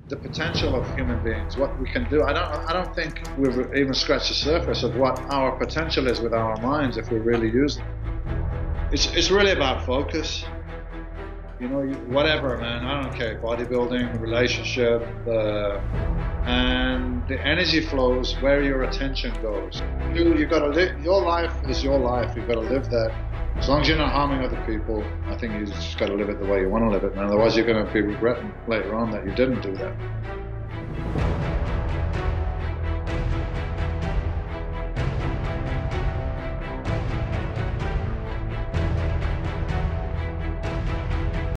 the potential of human beings, what we can do. I don't think we've even scratched the surface of what our potential is with our minds if we really use them. It's really about focus. You know, whatever, man. I don't care. Bodybuilding, relationship, and the energy flows where your attention goes. You got to live. Your life is your life. You got to live that. As long as you're not harming other people, I think you just got to live it the way you want to live it, man. Otherwise, you're going to be regretting later on that you didn't do that.